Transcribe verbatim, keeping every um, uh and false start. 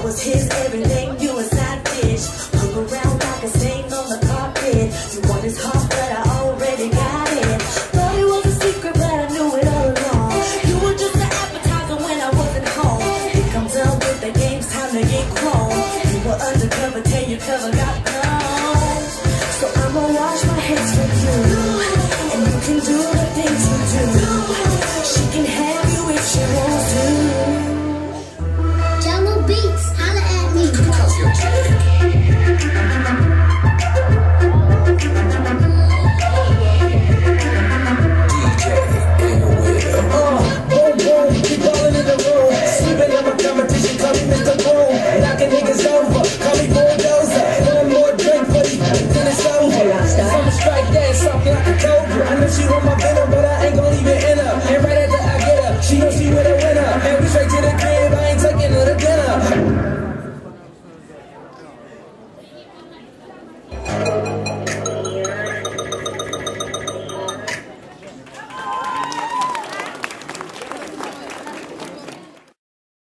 was his everything, you a side dish. Hung around like a stain on the carpet. You want his heart, but I already got it. Thought it was a secret, but I knew it all along. You were just an appetizer when I wasn't home. It comes up with the games, time to get grown.